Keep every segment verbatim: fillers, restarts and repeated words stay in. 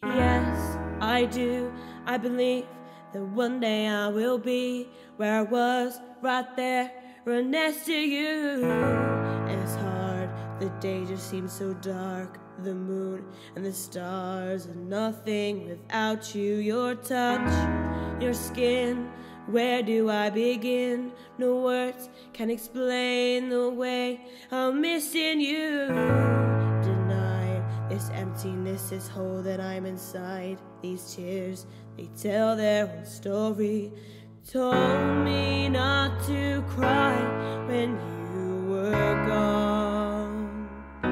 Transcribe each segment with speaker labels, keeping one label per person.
Speaker 1: Yes, I do. I believe that one day I will be where I was, right there, right next to you. And it's hard, the day just seems so dark. The moon and the stars are nothing without you. Your touch, your skin, where do I begin? No words can explain the way I'm missing you. Denied, this emptiness, this hole that I'm inside. These tears, they tell their own story. Told me not to cry when you were gone,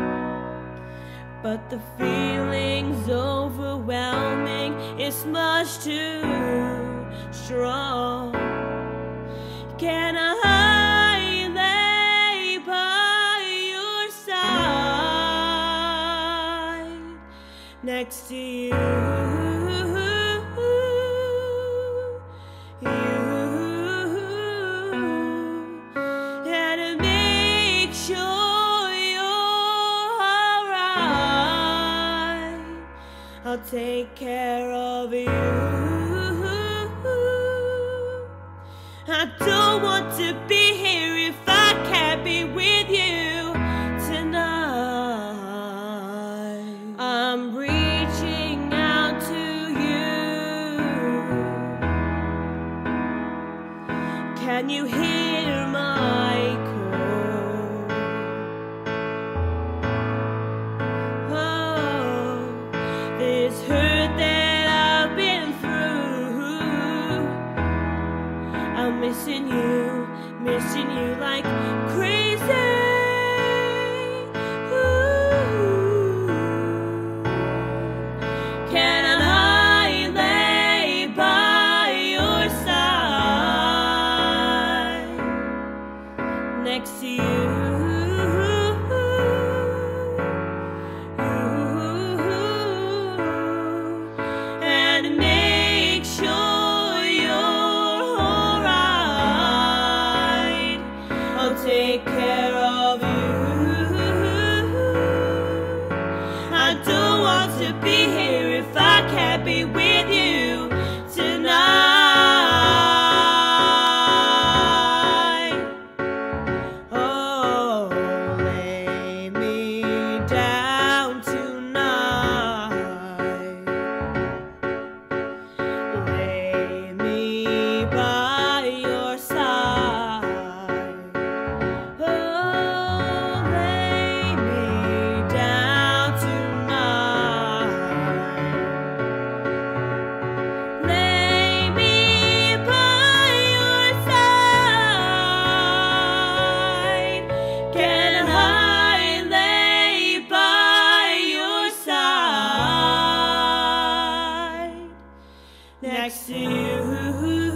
Speaker 1: but the feeling's overwhelming. It's much too strong. Can I lay by your side next to you? I'll take care of you. I don't want to be here if I can't be with you tonight. I'm reaching out to you. Can you hear my call? Oh, this hurt that I've been through, I'm missing you, missing you like crazy. Ooh. Can I lay by your side next to you? Take care of you. I don't want to be here if I can't be with you tonight. Oh, lay me down tonight. Lay me by your side. Next to you.